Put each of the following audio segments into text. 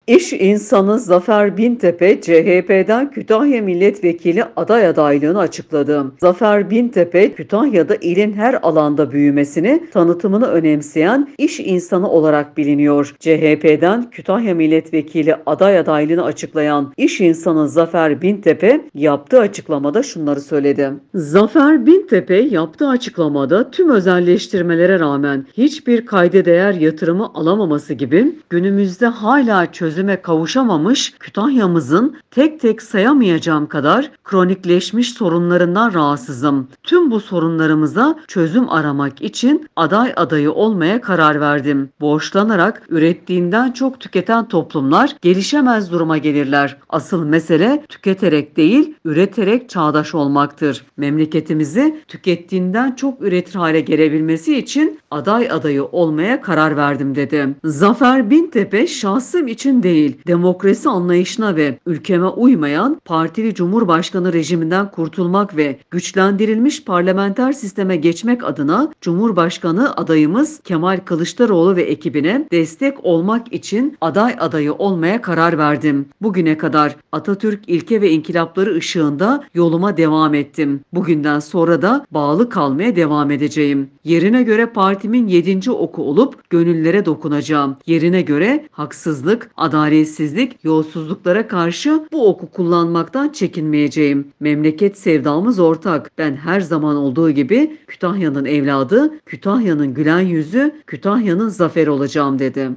İş insanı Zafer Bintepe, CHP'den Kütahya Milletvekili aday adaylığını açıkladı. Zafer Bintepe, Kütahya'da ilin her alanda büyümesini, tanıtımını önemseyen iş insanı olarak biliniyor. CHP'den Kütahya Milletvekili aday adaylığını açıklayan iş insanı Zafer Bintepe yaptığı açıklamada şunları söyledi. Zafer Bintepe yaptığı açıklamada tüm özelleştirmelere rağmen hiçbir kayda değer yatırımı alamaması gibi günümüzde hala çözüme kavuşamamış Kütahya'mızın tek tek sayamayacağım kadar kronikleşmiş sorunlarından rahatsızım. Tüm bu sorunlarımıza çözüm aramak için aday adayı olmaya karar verdim. Borçlanarak ürettiğinden çok tüketen toplumlar gelişemez duruma gelirler. Asıl mesele tüketerek değil, üreterek çağdaş olmaktır. Memleketimizi tükettiğinden çok üretir hale gelebilmesi için aday adayı olmaya karar verdim dedi. Zafer Bintepe şahsım için değil, demokrasi anlayışına ve ülkeme uymayan partili cumhurbaşkanı rejiminden kurtulmak ve güçlendirilmiş parlamenter sisteme geçmek adına Cumhurbaşkanı adayımız Kemal Kılıçdaroğlu ve ekibine destek olmak için aday adayı olmaya karar verdim. Bugüne kadar Atatürk ilke ve inkılapları ışığında yoluma devam ettim. Bugünden sonra da bağlı kalmaya devam edeceğim. Yerine göre partimin 7. oku olup gönüllere dokunacağım. Yerine göre haksızlık, adaletsizlik, yolsuzluklara karşı bu oku kullanmaktan çekinmeyeceğim. Memleket sevdamız ortak. Ben her zaman olduğu gibi Kütahya'nın evladı, Kütahya'nın gülen yüzü, Kütahya'nın zaferi olacağım dedi.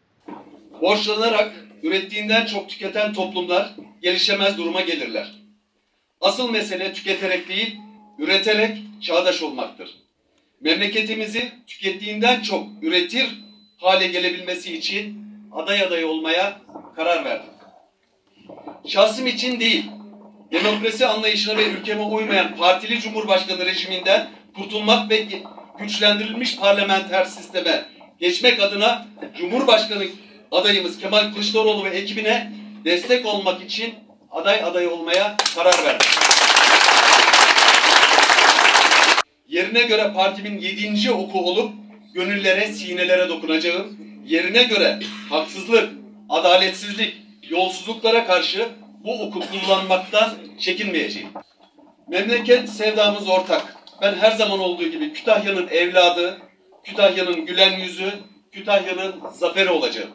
Borçlanarak ürettiğinden çok tüketen toplumlar gelişemez duruma gelirler. Asıl mesele tüketerek değil, üreterek çağdaş olmaktır. Memleketimizi tükettiğinden çok üretir hale gelebilmesi için aday adayı olmaya karar verdim. Şahsım için değil, demokrasi anlayışına ve ülkeme uymayan partili cumhurbaşkanı rejiminden kurtulmak ve güçlendirilmiş parlamenter sisteme geçmek adına Cumhurbaşkanı adayımız Kemal Kılıçdaroğlu ve ekibine destek olmak için aday adayı olmaya karar verdim. Yerine göre partimin 7. oku olup gönüllere, sinelere dokunacağım. Yerine göre haksızlık, adaletsizlik, yolsuzluklara karşı bu oku kullanmaktan çekinmeyeceğim. Memleket sevdamız ortak. Ben her zaman olduğu gibi Kütahya'nın evladı, Kütahya'nın gülen yüzü, Kütahya'nın zaferi olacağım.